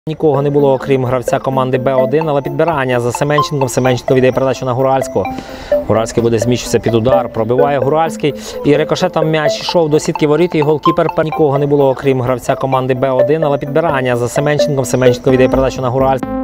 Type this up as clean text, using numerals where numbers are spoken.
Нікого не було, окрім гравця команди Б1, але підбирання за Семенченком. Семенченко віддає передачу на Гуральського. Гуральський буде зміщуватися під удар, пробиває Гуральський. І рикошетом м'яч йшов до сітки воріт, і голкіпер. Нікого не було, окрім гравця команди Б1, але підбирання за Семенченком. Семенченко віддає передачу на Гуральського.